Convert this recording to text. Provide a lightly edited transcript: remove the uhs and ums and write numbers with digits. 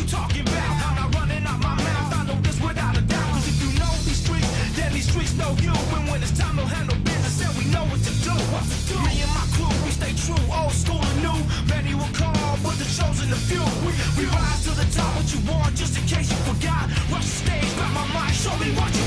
talking about. I'm not running out my mouth, I know this without a doubt. Cause if you know these streets, then these streets know you. And when it's time to handle business, then we know what to do. Me and my crew, we stay true, old school and new. Many will call, but the chosen the few. We rise to the top, what you want, just in case you forgot. Rush the stage, grab my mic, show me what you